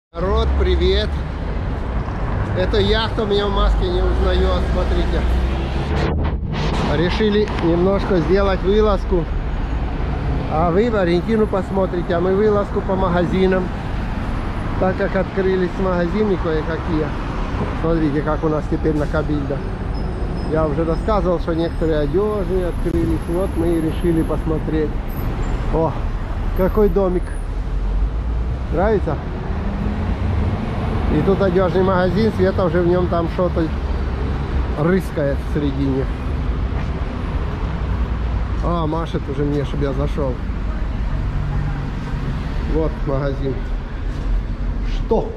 Народ, привет! Эту яхту меня в маске не узнает, смотрите. Решили немножко сделать вылазку. А вы в Аргентину посмотрите, а мы вылазку по магазинам. Так как открылись магазины кое-какие. Смотрите, как у нас теперь на Кабильдо. Я уже рассказывал, что некоторые одежные открылись. Вот мы и решили посмотреть. О, какой домик. Нравится? И тут одежный магазин, Света уже в нем там что-то рыскает в середине. А, машет уже мне, чтобы я зашел. Вот магазин. Что?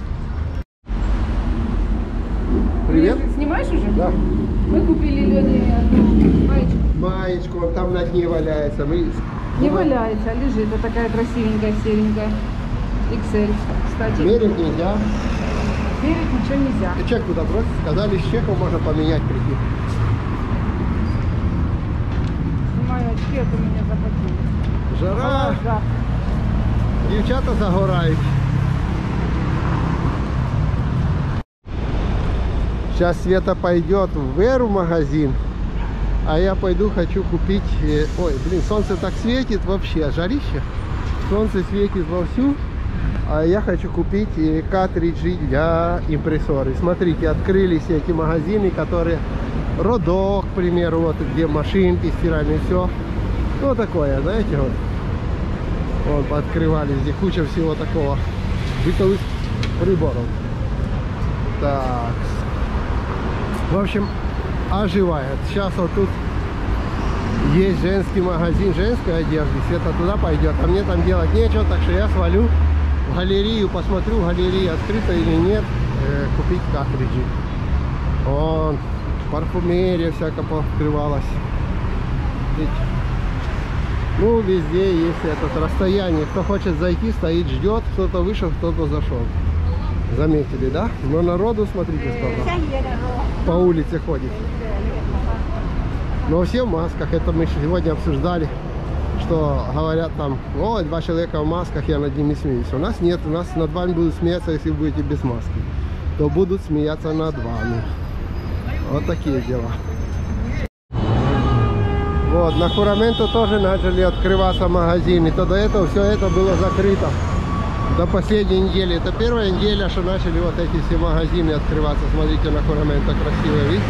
Привет. Ты снимаешь уже? Да. Мы купили Лене маечку. Маечку, он там на дне валяется. Не валяется, а лежит. Вот такая красивенькая, серенькая. XL, кстати. Мерить нельзя. Мерить ничего нельзя. И чек туда бросить. Сказали, с чеком можно поменять, прийти. Снимаю очки, это меня захватили. Жара. Да. Девчата загорают. Сейчас Света пойдет в Эру магазин. А я пойду, хочу купить... Ой, блин, солнце так светит вообще. Жарище. Солнце светит вовсю. А я хочу купить картриджи для импрессоры. Смотрите, открылись эти магазины, которые... Родок, к примеру, вот где машинки стиральные, все. Ну, такое, знаете, вот. Вот, пооткрывались, где куча всего такого. Бытовых приборов. Так. В общем, оживает. Сейчас вот тут есть женский магазин женской одежды. Света туда пойдет, а мне там делать нечего, так что я свалю в галерею, посмотрю, в галерее открыто или нет, купить картриджи. Вон, парфюмерия всякая пооткрывалась. Ну, везде есть это расстояние. Кто хочет зайти, стоит, ждет. Кто-то вышел, кто-то зашел. Заметили, да? Но народу, смотрите, сколько по улице ходит. Но все в масках. Это мы сегодня обсуждали, что говорят там: ой, 2 человека в масках, я над ними смеюсь. У нас нет, у нас над вами будут смеяться, если вы будете без маски. То будут смеяться над вами. Вот такие дела. Вот, на Хураменто тоже начали открываться магазины. То до этого все это было закрыто. До последней недели. Это первая неделя, что начали вот эти все магазины открываться. Смотрите, на Хураменто красиво, видите?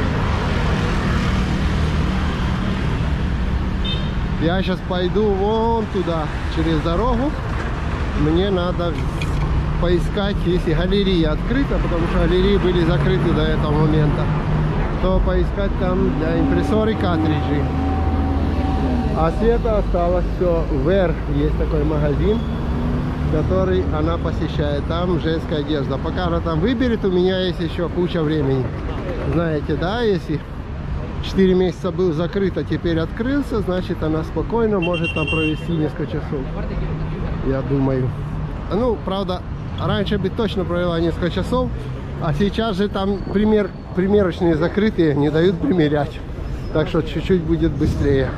Я сейчас пойду вон туда, через дорогу. Мне надо поискать, если галерея открыта, потому что галереи были закрыты до этого момента, то поискать там для импрессоры картриджи. А Света осталось все. В Эр есть такой магазин, который она посещает. Там женская одежда. Пока она там выберет, у меня есть еще куча времени. Знаете, да, если 4 месяца был закрыт, а теперь открылся, значит, она спокойно может там провести несколько часов. Я думаю. Ну, правда, раньше бы точно провела несколько часов, а сейчас же там примерочные закрытые, не дают примерять. Так что чуть-чуть будет быстрее.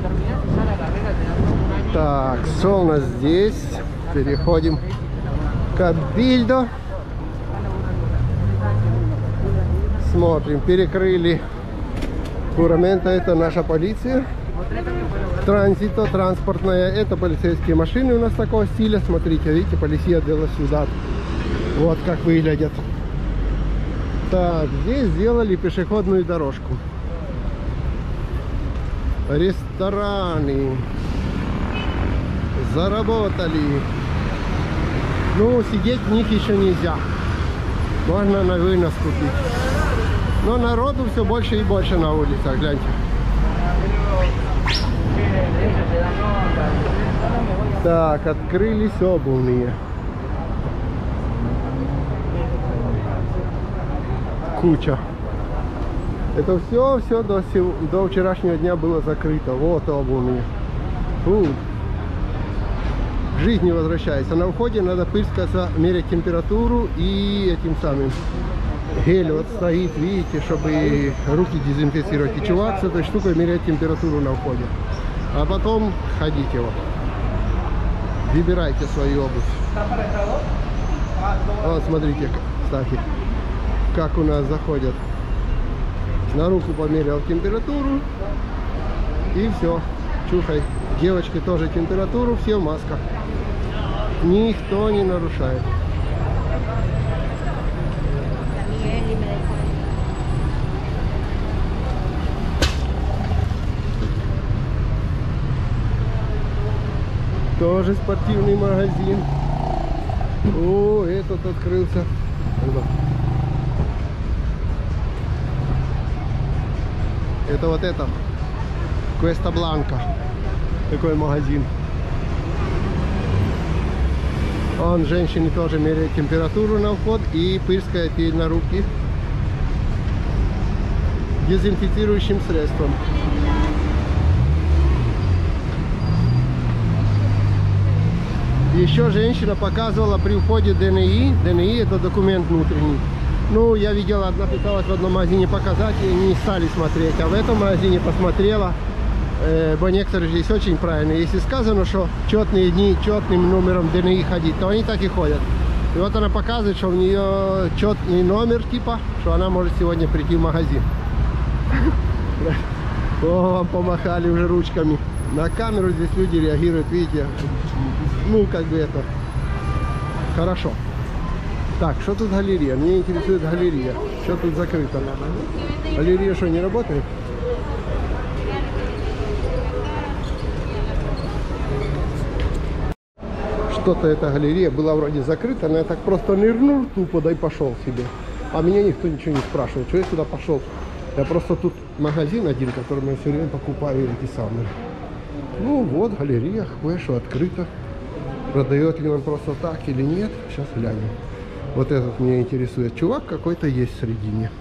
Так, что у нас здесь? Переходим к Кабильдо. Смотрим, перекрыли Хураменто, это наша полиция. Транзито, транспортная, это полицейские машины у нас такого стиля. Смотрите, видите, полиция де ла Сьюдад. Вот как выглядят. Так, здесь сделали пешеходную дорожку. Рестораны заработали. Ну, сидеть в них еще нельзя. Можно на вынос купить. Но народу все больше и больше на улицах, гляньте. Так, открылись обувные. Куча. Это все до вчерашнего дня было закрыто. Вот обувные. Фу. К жизни возвращается. На входе надо пыльскаться, мерять температуру и этим самым гель вот стоит, видите, чтобы руки дезинфицировать. И чувак с этой штукой меряет температуру на входе. А потом ходите вот. Выбирайте свою обувь. Вот смотрите, кстати, как у нас заходят. На руку померил температуру. И все. Чухай. Девочки тоже температуру, все в масках. Никто не нарушает. Тоже спортивный магазин. О, этот открылся. Это вот это. Куэста Бланка. Такой магазин. Он женщине тоже меряет температуру на вход и пырскает ей на руки дезинфицирующим средством. Еще женщина показывала при входе ДНИ. ДНИ это документ внутренний. Ну, я видела, одна пыталась в одном магазине показать, и не стали смотреть. А в этом магазине посмотрела. Бо некоторые здесь очень правильно. Если сказано, что четные дни, четным номером ДНИ ходить, то они так и ходят. И вот она показывает, что у нее четный номер, типа, что она может сегодня прийти в магазин. О, вам помахали уже ручками. На камеру здесь люди реагируют, видите. Ну, как бы это хорошо. Так, что тут галерея? Мне интересует галерея. Что тут закрыто? Галерея что, не работает? Что-то эта галерея была вроде закрыта, но я так просто нырнул тупо, да и пошел себе. А меня никто ничего не спрашивал, что я сюда пошел. Я просто тут магазин один, который я все время покупаю эти самые. Ну вот, галерея, кое-что открыто. Продает ли он просто так или нет, сейчас глянем. Вот этот меня интересует. Чувак какой-то есть в середине.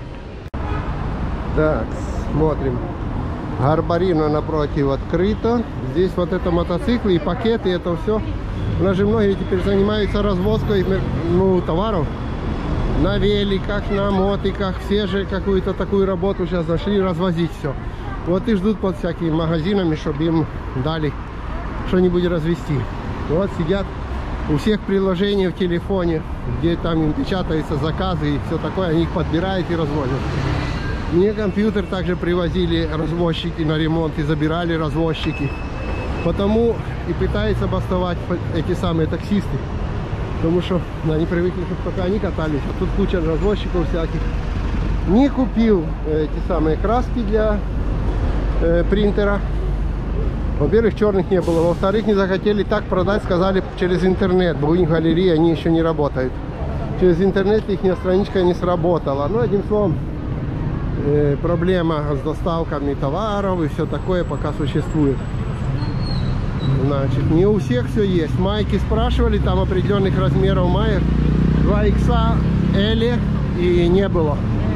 Так, смотрим. Гарбарино напротив открыто. Здесь вот это мотоциклы и пакеты, это все. У нас же многие теперь занимаются развозкой, ну, товаров. На великах, на мотиках. Все же какую-то такую работу сейчас нашли, развозить все. Вот и ждут под всякими магазинами, чтобы им дали что-нибудь развезти. Вот сидят у всех приложений в телефоне, где там им печатаются заказы и все такое, они их подбирают и развозят. Мне компьютер также привозили развозчики на ремонт и забирали развозчики. Потому и пытаются бастовать эти самые таксисты. Потому что они привыкли, чтобы только они катались. А тут куча развозчиков всяких. Не купил эти самые краски для принтера. Во-первых, черных не было. Во-вторых, не захотели так продать, сказали через интернет. Бо у них галереи, они еще не работают. Через интернет их страничка не сработала. Ну, одним словом, проблема с доставками товаров и все такое пока существует. Значит, не у всех все есть. Майки спрашивали, там определенных размеров маек 2XL и не было.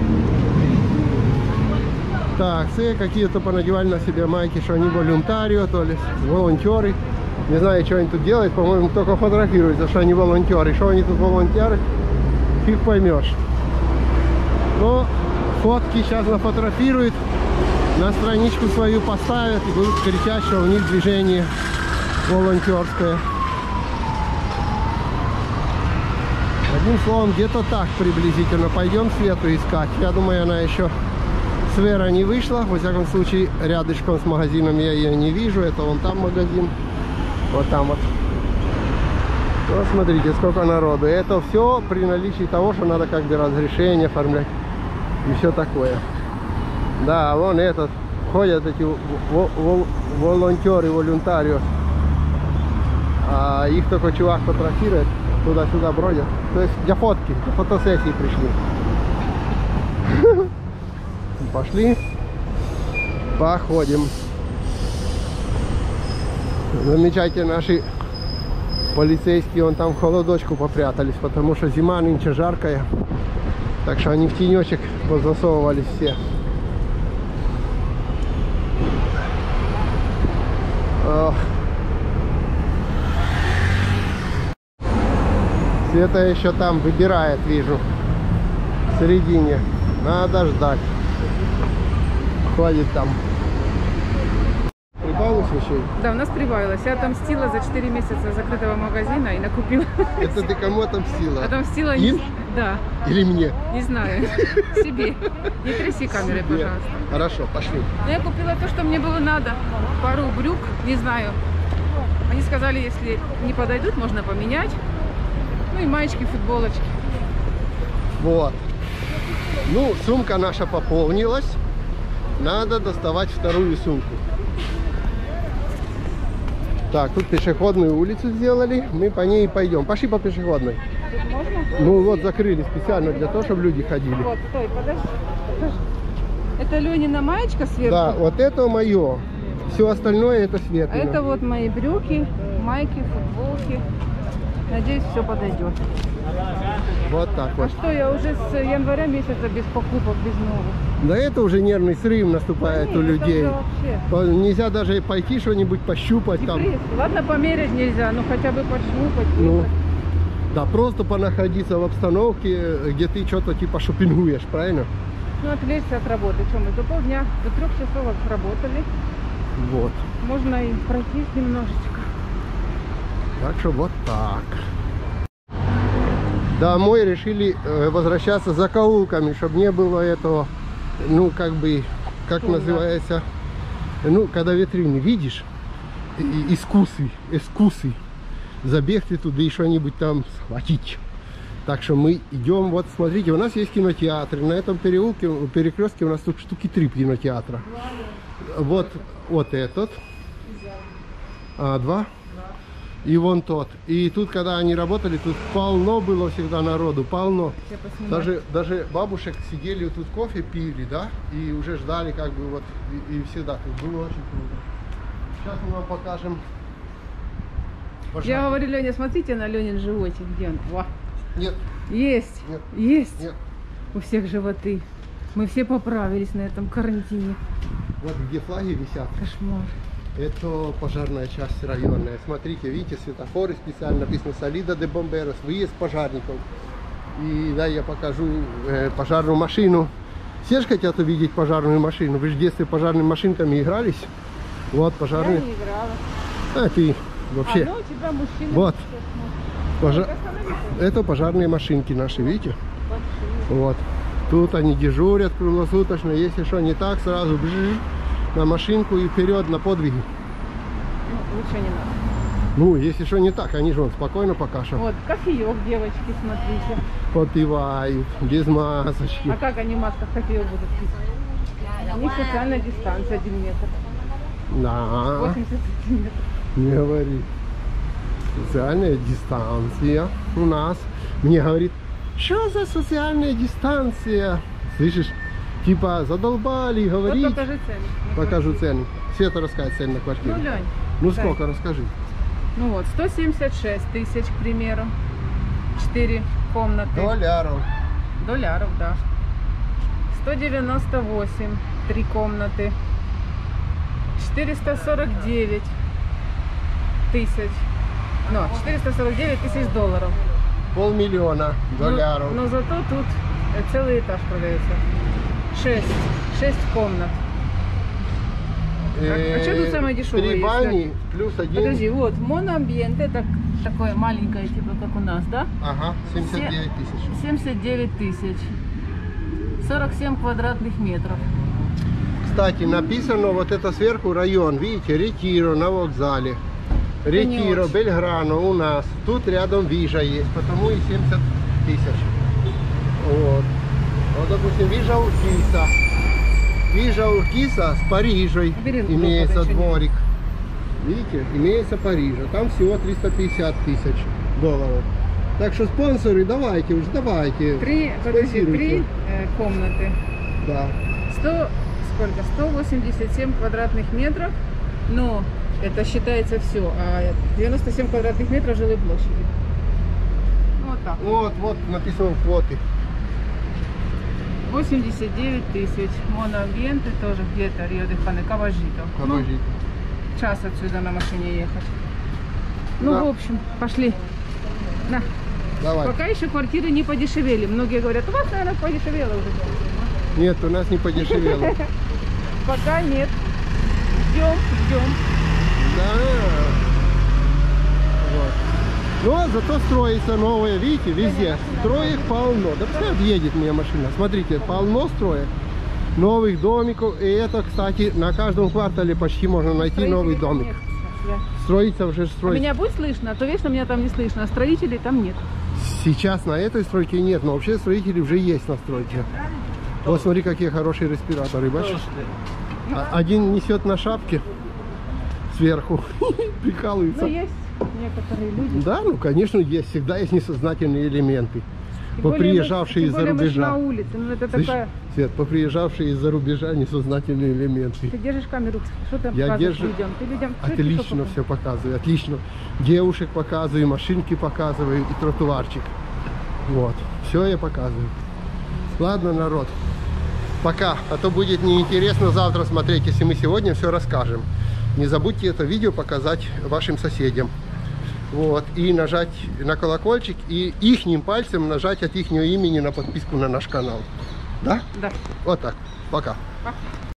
Так, все какие-то понадевали на себя майки, что они волонтарио, то ли волонтеры. Не знаю, что они тут делают, по-моему, только фотографируются, что они волонтеры. Что они тут волонтеры, фиг поймешь. Но фотки сейчас нафотографируют, на страничку свою поставят и будут кричать, что у них движение волонтерское. Одним словом, где-то так приблизительно. Пойдем Свету искать. Я думаю, она еще с Вера не вышла. Во всяком случае, рядышком с магазином я ее не вижу. Это вон там магазин. Вот там вот. Вот смотрите, сколько народу. Это все при наличии того, что надо как бы разрешение оформлять. И все такое. Да, вон этот. Ходят эти волонтеры, волюнтарио. А их только чувак фотографирует. Туда-сюда бродят. То есть для фотки, для фотосессии пришли. Пошли. Походим. Замечайте, наши полицейские вон там в холодочку попрятались, потому что зима нынче жаркая. Так что они в тенечек позасовывались все. Света еще там выбирает, вижу, в середине. Надо ждать. Ходит там. прибавилось вещей? Да, у нас прибавилось. Я отомстила за 4 месяца закрытого магазина и накупила. Это ты кому отомстила? Отомстила им? Да. Или мне? Не знаю. Себе. Не тряси камерой, пожалуйста. Хорошо, пошли. Но я купила то, что мне было надо. Пару брюк, не знаю. Они сказали, если не подойдут, можно поменять. Ну и маечки, футболочки. Вот. Ну, сумка наша пополнилась. Надо доставать вторую сумку. Так, тут пешеходную улицу сделали. Мы по ней пойдем. Пошли по пешеходной. Тут можно? Ну вот закрыли специально для того, чтобы люди ходили. Вот, стой, подожди. Это Ленина маечка сверху? Да, вот это мое. Все остальное это А Светлина. это вот мои брюки, майки, футболки. Надеюсь, все подойдет. Вот так А вот. что, я уже с января месяца без покупок, без новых. Да это уже нервный срыв наступает Да у нет, это людей. уже вообще. Нельзя даже пойти что-нибудь пощупать там. Депресс. Ладно, померить нельзя, но хотя бы пощупать. Ну, выбрать. да, просто понаходиться в обстановке, где ты что-то типа шопингуешь, правильно? Ну, отвлечься от работы. Что, мы до полдня, до 3 часов работали. Вот. Можно и пройтись немножечко. Так что вот так. Домой решили возвращаться закоулками, чтобы не было этого, ну, как бы, как Шумно. называется, ну, когда витрины видишь, искусы, забегти туда и что-нибудь там схватить. Так что мы идем, вот смотрите, у нас есть кинотеатр, на этом перекрестке у нас тут штуки 3 кинотеатра. Вот этот, 2. И вон тот. И тут, когда они работали, тут полно было всегда народу, полно. Даже бабушек сидели тут кофе пили, да, и уже ждали, как бы, вот, и всегда тут было очень круто. Сейчас мы вам покажем. Я говорю, Леня, смотрите на Ленин животик, где он? Во. Нет. Есть, Нет. есть. Нет. У всех животы. Мы все поправились на этом карантине. Вот где флаги висят. Кошмар. Это пожарная часть районная. Смотрите, видите, светофоры специально написано Солида де Бомберос, выезд пожарников. И да, я покажу пожарную машину. Все же хотят увидеть пожарную машину. Вы же в детстве пожарными машинками игрались. Вот пожарные. Я не играла. А ты вообще. А, ну у тебя мужчина. Вот. Пожар... Это пожарные машинки наши, видите? Вот. Тут они дежурят круглосуточно. Если что не так, сразу на машинку и вперед на подвиги. Ну, лучше не надо. Ну, если что не так, они же вон спокойно пока что Вот, кофеек, девочки, смотрите. попивают, без масочки. А как они в масках кофеек будут пить? У них социальная дистанция 1 метр. Да, 80 сантиметров. не говори. Социальная дистанция у нас. Мне говорит, что за социальная дистанция? Слышишь? Типа задолбали говорить. Вот покажи цены. Покажу цены. Света расскажет цены на квартиру. Ну, Лень. Ну дай. сколько, расскажи. Ну вот, 176 тысяч, к примеру. 4 комнаты. Долларов. Долларов, да. 198, 3 комнаты. 449 тысяч. Ну, 449 тысяч долларов. $500 000 долларов. Но зато тут целый этаж продается. 6 комнат. А что тут самое дешевое? 3 бани плюс 1. Подожди, вот, моноамбиент, это такое маленькое, типа как у нас, да? Ага, 79 тысяч. 79 тысяч. 47 квадратных метров. Кстати, написано вот это сверху район, видите, Ретиро на вокзале. Ретиро, очень. Бельграно у нас. Тут рядом Вижа есть, потому и 70 тысяч. Вот. Вот, допустим, Вижа Уркиса. Вижа Уркиса с Парижей Бери руку, имеется подальше. дворик. Видите, имеется Парижа. Там всего 350 тысяч долларов. Так что спонсоры, давайте уж, давайте. Подожди, спонсируйте. 3 комнаты. Да. 187 квадратных метров, но это считается все, а 97 квадратных метров жилой площади. Вот так. Вот написано квоты. 89 тысяч. Моноамбиенты тоже где-то Рио-де-Ханеиро, Кабажито. Обожди. Час отсюда на машине ехать. Ну, Да. в общем, пошли. На. Давай. Пока еще квартиры не подешевели. Многие говорят, у вас, наверное, подешевело уже. Нет, у нас не подешевело. Пока нет. Ждем. Да. Вот. Но зато строится новое, видите, везде. Строек полно. Да пускай объедет меня машина. Смотрите, полно строек. Новых домиков. И это, кстати, на каждом квартале почти можно найти новый домик. Строится уже строится. Меня будет слышно, а то вечно меня там не слышно, а строителей там нет. Сейчас на этой стройке нет, но вообще строители уже есть на стройке. Вот смотри, какие хорошие респираторы, бачишь? Один несет на шапке сверху, прикалывается. Ну, есть некоторые люди. Да, ну, конечно, есть. Всегда есть несознательные элементы. Поприезжавшие из-за рубежа. На улице, ну, это Слышь, такая... Свет, поприезжавшие из-за рубежа несознательные элементы. Ты держишь камеру, что ты Я показываешь держу. людям? Ты людям Отлично все показываю, отлично. Девушек показываю, машинки показываю и тротуарчик. Вот, все я показываю. Ладно, народ, пока, а то будет неинтересно завтра смотреть, если мы сегодня все расскажем. Не забудьте это видео показать вашим соседям. Вот, и нажать на колокольчик, и ихним пальцем нажать от ихнего имени на подписку на наш канал. Да? Да. Вот так. Пока. Пока.